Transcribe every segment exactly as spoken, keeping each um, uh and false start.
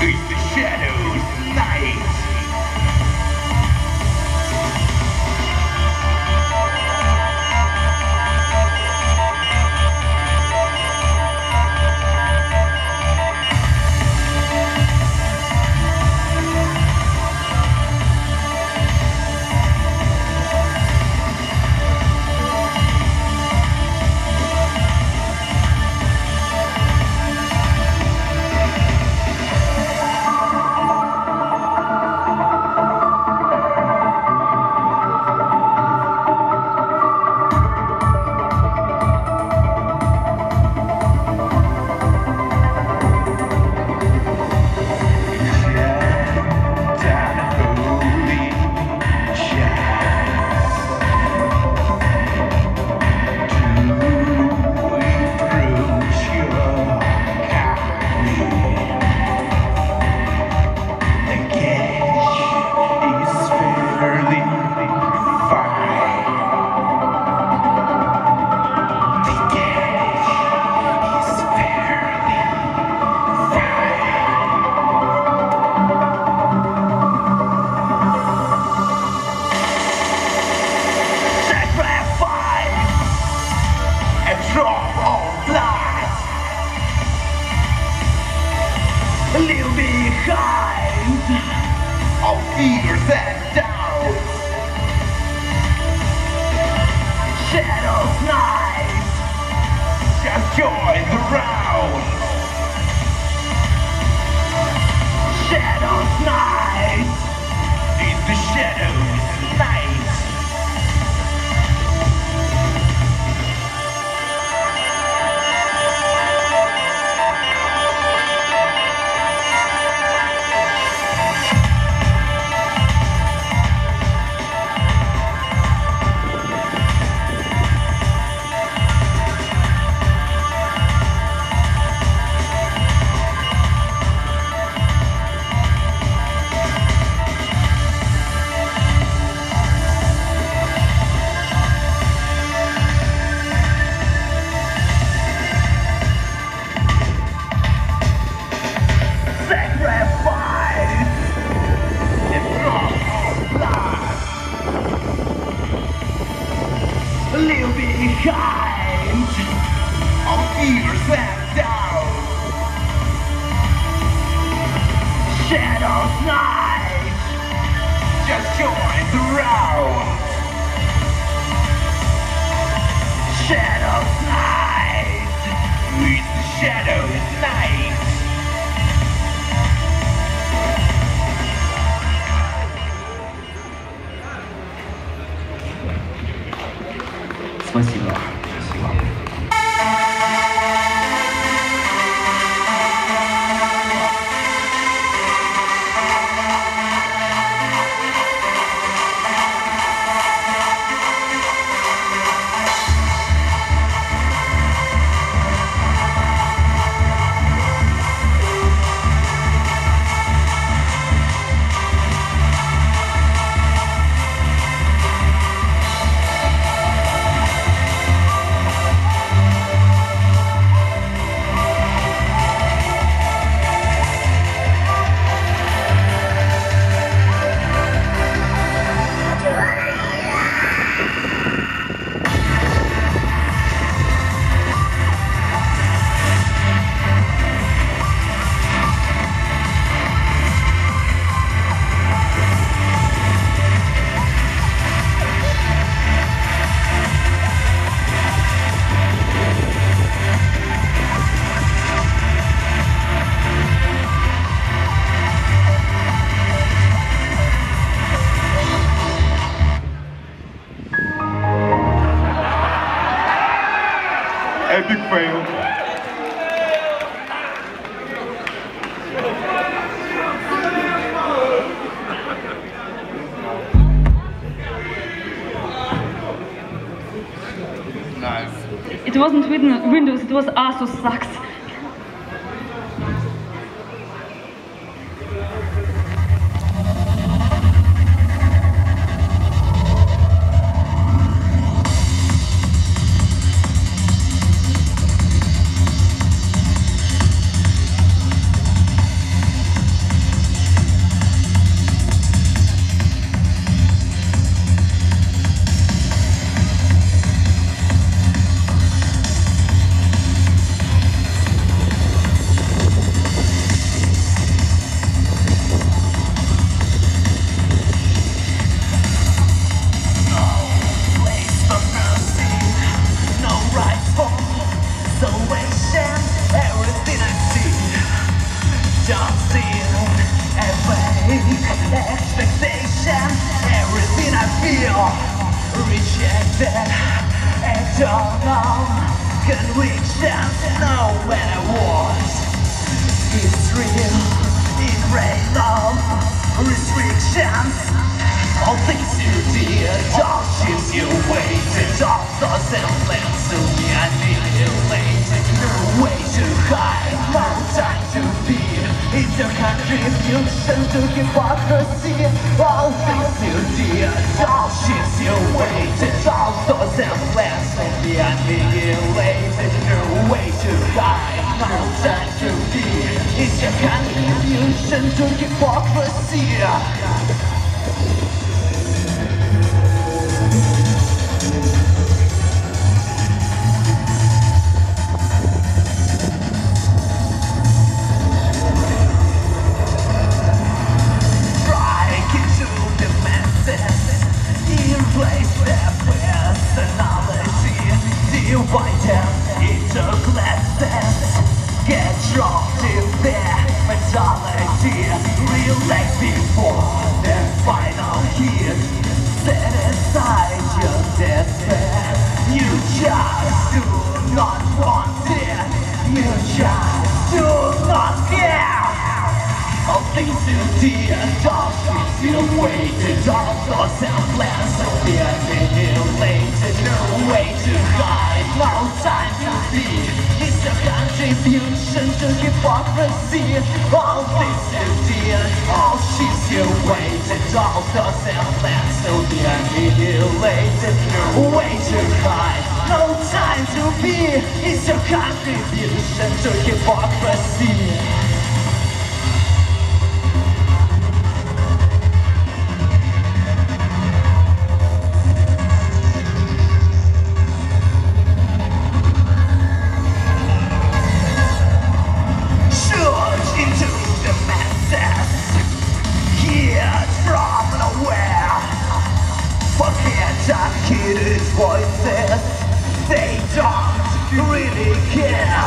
It's the shadows night. Спасибо. Epic fail. Nice. It wasn't Windows, it was Asus sucks. expectation, everything I feel, rejected, external, convictions, nowhere I was. It's real, it rain love, restrictions, all things you did, all shifts you waited, all thoughts and plans to be annihilated. No way to hide, no time to be. It's a contribution to hypocrisy. All things you did, all shifts you waited, all thoughts and plans to be annihilated. No way to hide, no time to be. It's a contribution to hypocrisy. Divide them into glasses. Get dropped in their mentality. Relax before the final hit. Set aside your despair. You just do not want it. You just do not care. All things you did, all things you waited, all thoughts and plans to be annihilated. No way to hide, no time to be. It's a contribution to hypocrisy. All things you did, all shifts you waited, all thoughts and plans to be annihilated. No way to hide, no time to be. It's a contribution to hypocrisy. Hidden voices, they don't really care.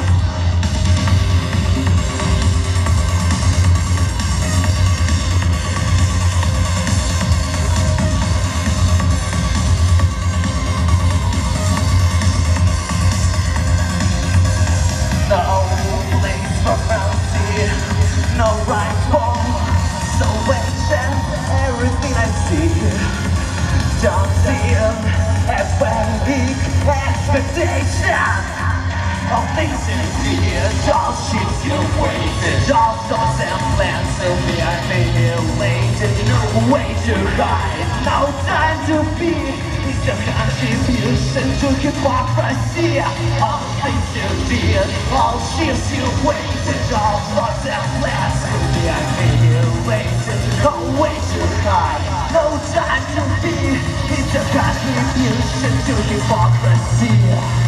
No place for mercy, no right for salvation. Everything I see, don't see him as weak expectation. All things you did, all shifts you waited, all thoughts and plans to be annihilated. No way to hide, no time to be. It's a contribution to hypocrisy. All things you did, all shifts you waited, all thoughts and plans to be annihilated. No way to hide, no time to be. It's a contribution to hypocrisy.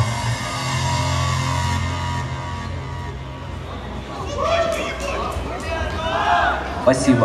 Спасибо.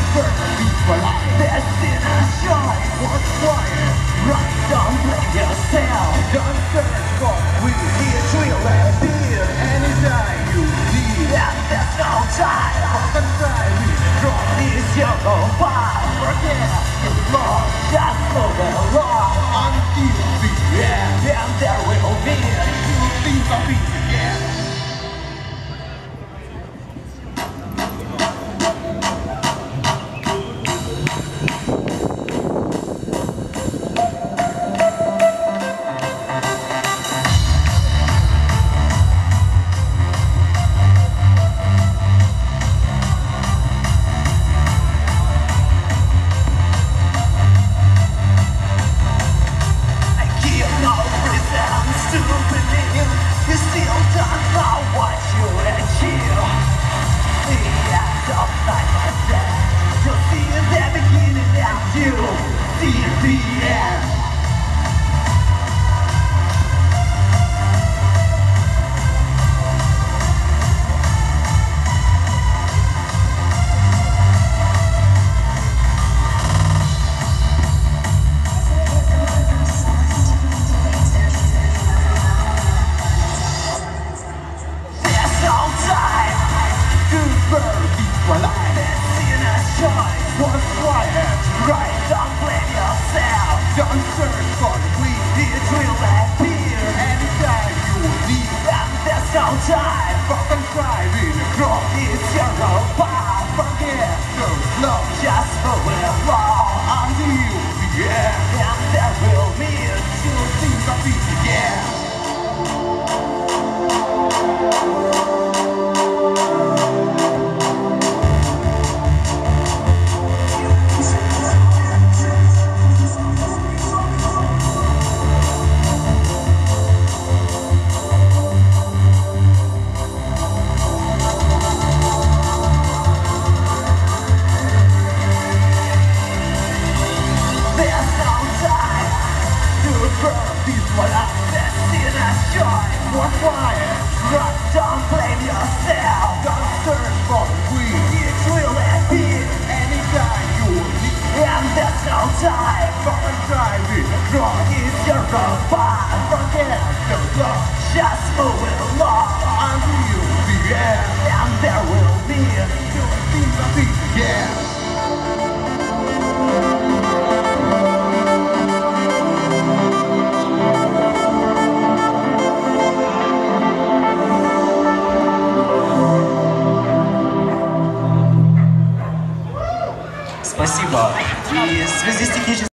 Спасибо. И в связи с техническим